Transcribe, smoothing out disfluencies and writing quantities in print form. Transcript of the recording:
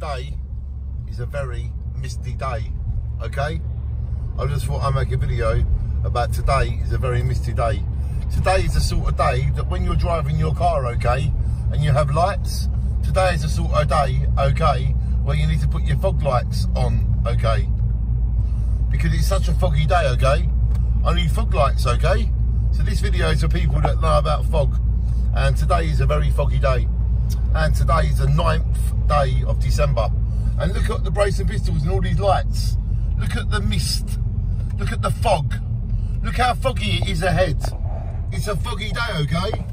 today is a very misty day, okay? I just thought I'd make a video about today is a very misty day. Today is the sort of day that when you're driving your car, okay, and you have lights, today is the sort of day, okay, where you need to put your fog lights on, okay? Because it's such a foggy day, okay? I need fog lights, okay? So this video is for people that know about fog. And today is a very foggy day. And today is the 9th day of December. And look at the brace and pistols and all these lights. Look at the mist. Look at the fog. Look how foggy it is ahead. It's a foggy day, okay?